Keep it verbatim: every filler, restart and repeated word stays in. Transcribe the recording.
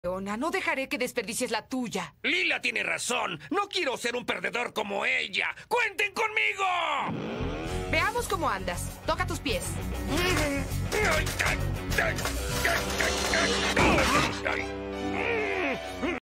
Leona, no dejaré que desperdicies la tuya. Lila tiene razón. No quiero ser un perdedor como ella. ¡Cuenten conmigo! Veamos cómo andas. Toca tus pies. Ay, ay, ay, ay, ay, ay, ay.